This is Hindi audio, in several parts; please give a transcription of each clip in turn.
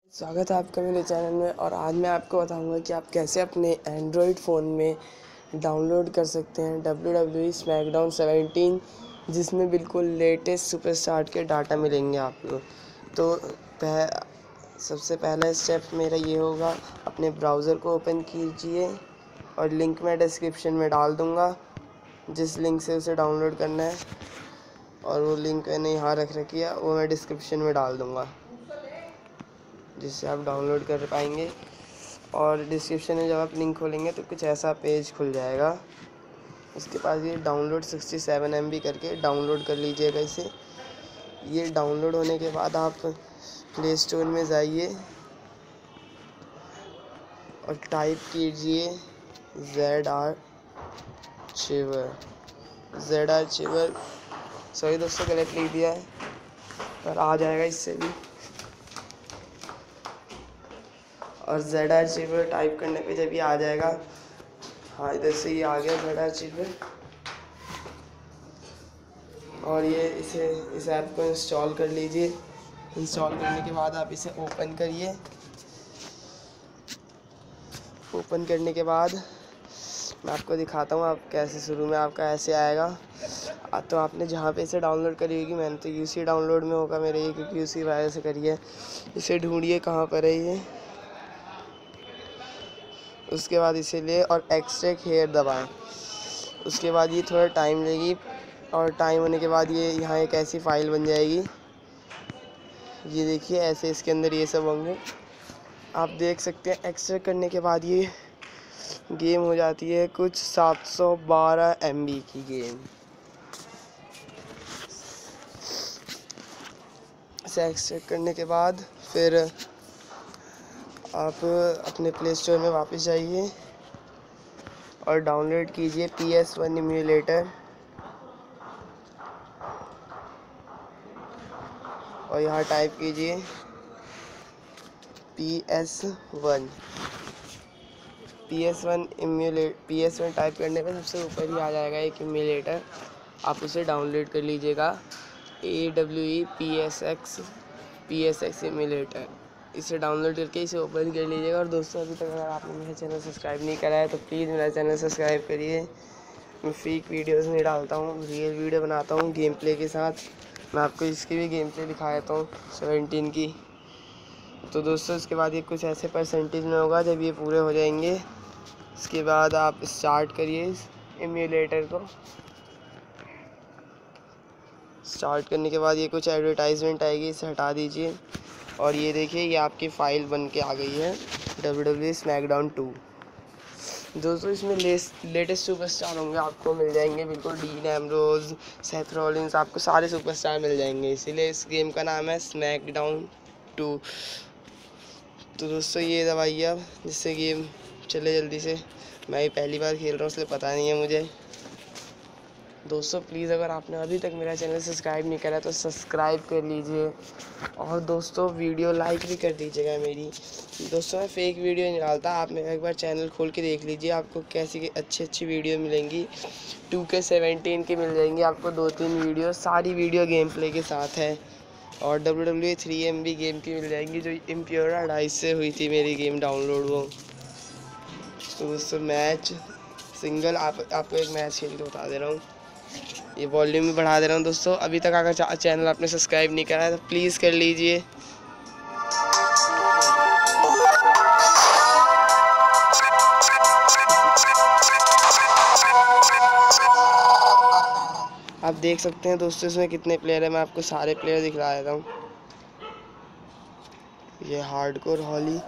स्वागत है आपका मेरे चैनल में। और आज मैं आपको बताऊंगा कि आप कैसे अपने एंड्रॉयड फ़ोन में डाउनलोड कर सकते हैं WWE स्मैकडाउन 17, जिसमें बिल्कुल लेटेस्ट सुपरस्टार के डाटा मिलेंगे आपको। तो सबसे पहला स्टेप मेरा ये होगा, अपने ब्राउज़र को ओपन कीजिए और लिंक मैं डिस्क्रिप्शन में डाल दूँगा, जिस लिंक से उसे डाउनलोड करना है। और वो लिंक मैंने यहाँ रख रखी है, वो मैं डिस्क्रिप्शन में डाल दूँगा, जिससे आप डाउनलोड कर पाएंगे। और डिस्क्रिप्शन में जब आप लिंक खोलेंगे तो कुछ ऐसा पेज खुल जाएगा। उसके पास ये डाउनलोड 67 MB करके डाउनलोड कर लीजिएगा इसे। ये डाउनलोड होने के बाद आप प्ले स्टोर में जाइए और टाइप कीजिए ZR Cheever। सॉरी दोस्तों, गलत लिख दिया है, पर आ जाएगा इससे भी। और ZR Cheever टाइप करने पे जब ये आ जाएगा, हाँ इधर से ये आ गया ZR Cheever। और ये इस ऐप को इंस्टॉल कर लीजिए। इंस्टॉल करने के बाद आप इसे ओपन करिए। ओपन करने के बाद मैं आपको दिखाता हूँ आप कैसे, शुरू में आपका ऐसे आएगा। तो आपने जहाँ पे इसे डाउनलोड करी होगी, मैंने तो UC डाउनलोड में होगा मेरे ये, क्योंकि UC वायर से करी है। इसे ढूंढिए कहाँ पर है ये। उसके बाद इसे ले और एक्सट्रैक्ट हेयर दबाएं। उसके बाद ये थोड़ा टाइम लेगी, और टाइम होने के बाद ये यहाँ एक ऐसी फ़ाइल बन जाएगी। ये देखिए, ऐसे इसके अंदर ये सब होंगे, आप देख सकते हैं। एक्सट्रैक्ट करने के बाद ये गेम हो जाती है कुछ 712 MB की गेम। इसे एक्सट्रैक्ट करने के बाद फिर आप अपने प्ले स्टोर में वापस जाइए और डाउनलोड कीजिए PS1 इम्यूलेटर। और यहाँ टाइप कीजिए PS1 टाइप करने पे सबसे ऊपर ही आ जाएगा एक इम्यूलेटर। आप उसे डाउनलोड कर लीजिएगा, AWE PSX इम्यूलेटर। इसे डाउनलोड करके इसे ओपन कर लीजिएगा। और दोस्तों, अभी तक अगर आपने मेरा चैनल सब्सक्राइब नहीं करा है तो प्लीज़ मेरा चैनल सब्सक्राइब करिए। मैं फेक वीडियोस नहीं डालता हूँ, रियल वीडियो बनाता हूँ गेम प्ले के साथ। मैं आपको इसकी भी गेम प्ले दिखा देता हूँ 17 की। तो दोस्तों, इसके बाद ये कुछ ऐसे परसेंटेज में होगा। जब ये पूरे हो जाएंगे, इसके बाद आप स्टार्ट करिए इस इम्यूलेटर को। स्टार्ट करने के बाद ये कुछ एडवर्टाइजमेंट आएगी, इसे हटा दीजिए। और ये देखिए, ये आपकी फ़ाइल बन के आ गई है WWE स्मैकडाउन 2। दोस्तों, इसमें लेटेस्ट सुपरस्टार होंगे, आपको मिल जाएंगे बिल्कुल। डीन एम्ब्रोज, सेथ रॉलिंस, आपको सारे सुपरस्टार मिल जाएंगे। इसीलिए इस गेम का नाम है स्मैकडाउन 2। तो दोस्तों, ये दबाइए अब, जिससे गेम चले जल्दी से। मैं ये पहली बार खेल रहा हूँ, इसलिए पता नहीं है मुझे। दोस्तों प्लीज़, अगर आपने अभी तक मेरा चैनल सब्सक्राइब नहीं करा तो सब्सक्राइब कर लीजिए। और दोस्तों, वीडियो लाइक भी कर दीजिएगा मेरी। दोस्तों, मैं फेक वीडियो नहीं डालता, आप मेरा एक बार चैनल खोल के देख लीजिए, आपको कैसी अच्छी वीडियो मिलेंगी। 2K17 की मिल जाएंगी आपको 2-3 वीडियो, सारी वीडियो गेम प्ले के साथ है। और WWE 3 MB गेम की मिल जाएंगी, जो इम्प्योरा डाइस से हुई थी मेरी गेम डाउनलोड वो। तो दोस्तों, मैच सिंगल आपको एक मैच खेल के बता दे रहा हूँ। ये वॉल्यूम भी बढ़ा दे रहा हूँ। दोस्तों, अभी तक अगर चैनल आपने सब्सक्राइब नहीं करा है तो प्लीज़ कर लीजिए। आप देख सकते हैं दोस्तों, इसमें कितने प्लेयर हैं। मैं आपको सारे प्लेयर दिखला देता हूँ। ये हार्डकोर हॉली,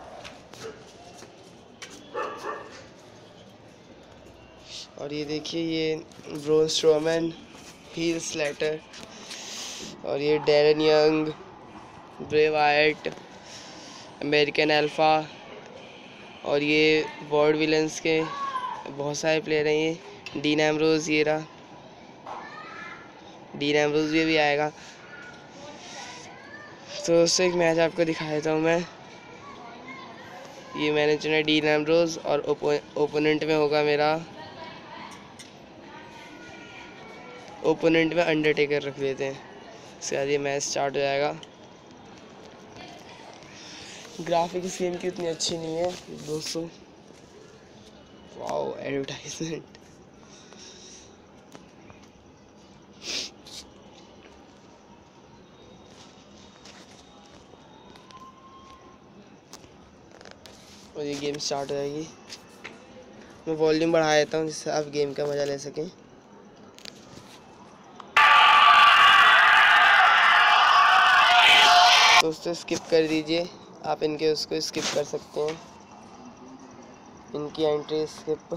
और ये देखिए, ये ब्रोन स्ट्रोमैन, हील स्लेटर, और ये Darren Young, Bray Wyatt, American Alpha, और ये वर्ल्ड विलेंस के बहुत सारे प्लेयर हैं। ये डीन एम्ब्रोज, ये रहा डीन एम्ब्रोज भी आएगा। तो उससे एक मैच आपको दिखा देता हूँ मैं। ये मैंने चुना डीन एम्ब्रोज, और ओपोनेंट में होगा मेरा, ओपोनेंट में अंडरटेकर रख लेते हैं। इसके बाद ये मैच स्टार्ट हो जाएगा। ग्राफिक इस गेम की उतनी अच्छी नहीं है दोस्तों। Wow advertisement. और ये गेम स्टार्ट हो जाएगी। मैं वॉल्यूम बढ़ा देता हूँ जिससे आप गेम का मज़ा ले सकें। दोस्तों स्किप कर दीजिए, आप इनके उसको स्किप कर सकते हैं, इनकी एंट्री स्किप।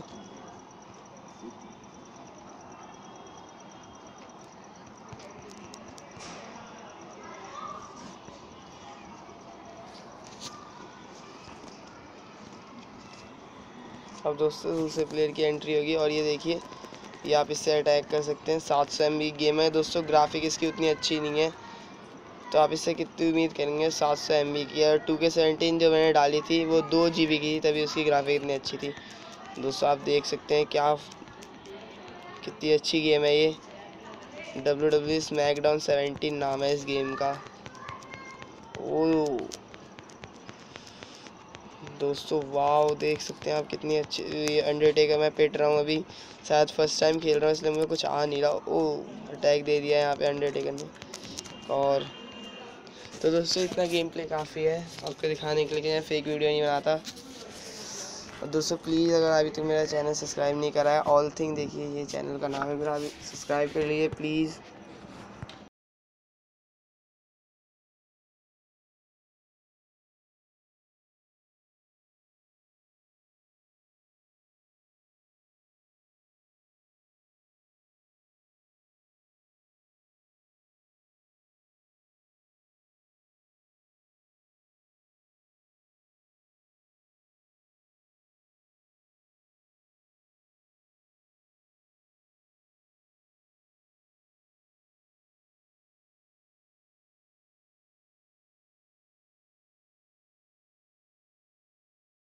अब दोस्तों दूसरे प्लेयर की एंट्री होगी और ये देखिए ये आप इससे अटैक कर सकते हैं। 700 MB गेम है दोस्तों, ग्राफिक इसकी उतनी अच्छी नहीं है, तो आप इससे कितनी उम्मीद करेंगे 700 MB की। और 2K17 जो मैंने डाली थी वो 2 GB की थी, तभी उसकी ग्राफिक इतनी अच्छी थी। दोस्तों आप देख सकते हैं क्या कितनी अच्छी गेम है ये। WWE स्मैकडाउन 17 नाम है इस गेम का। ओ दोस्तों वाव, देख सकते हैं आप कितनी अच्छी। ये अंडरटेकर मैं पिट रहा हूँ अभी, शायद फर्स्ट टाइम खेल रहा हूँ इसलिए मुझे कुछ आ नहीं रहा। ओ अटैक दे दिया है यहाँ पे अंडरटेकर ने। और तो दोस्तों इतना गेम प्ले काफ़ी है आपको दिखाने के लिए, मैं फेक वीडियो नहीं बनाता। और दोस्तों प्लीज़ अगर अभी तक मेरा चैनल सब्सक्राइब नहीं करा है, ऑल थिंग देखिए ये चैनल का नाम है मेरा, अभी सब्सक्राइब कर लीजिए प्लीज़।